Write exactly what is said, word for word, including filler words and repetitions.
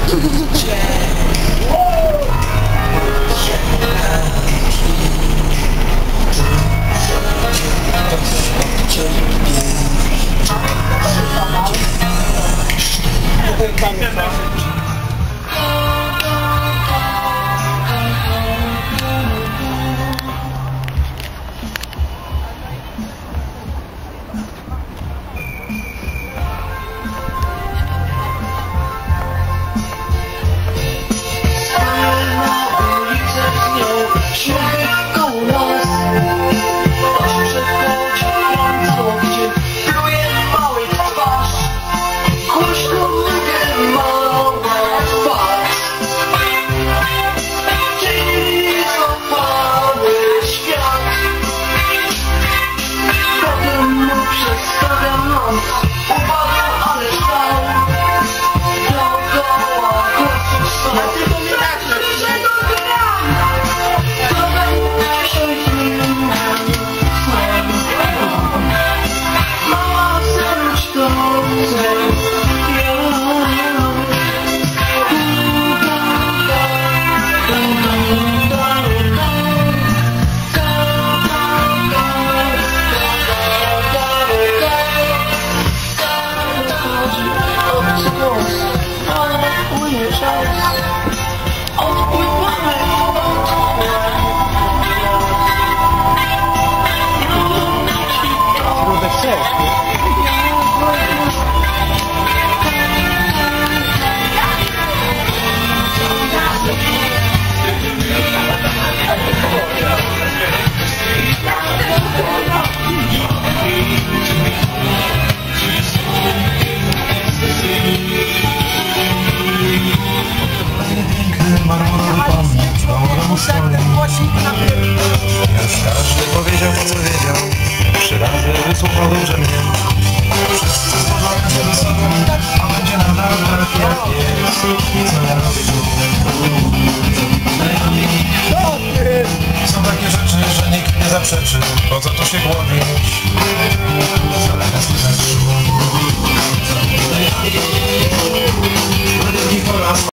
Już każdy powiedział, co wiedział. Trzy razy wysłuchał dobrze mnie. Wszyscy złożone się ze sobą, a będzie nadal tak jak jest. Co ja robię tu? Są takie rzeczy, że nikt nie zaprzeczy. Po co tu się głodzić? Zależy z deszczu.